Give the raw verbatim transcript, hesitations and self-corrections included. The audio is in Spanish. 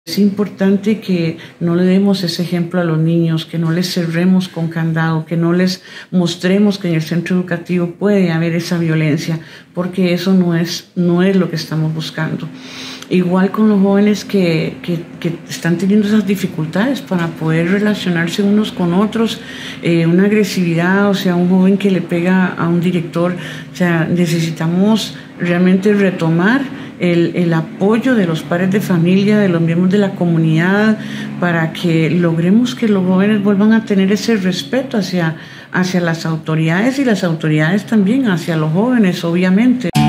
Es importante que no le demos ese ejemplo a los niños, que no les cerremos con candado, que no les mostremos que en el centro educativo puede haber esa violencia, porque eso no es, no es lo que estamos buscando. Igual con los jóvenes que, que, que están teniendo esas dificultades para poder relacionarse unos con otros, eh, una agresividad, o sea, un joven que le pega a un director, o sea, necesitamos realmente retomar El, el apoyo de los padres de familia, de los miembros de la comunidad, para que logremos que los jóvenes vuelvan a tener ese respeto hacia, hacia las autoridades y las autoridades también hacia los jóvenes, obviamente.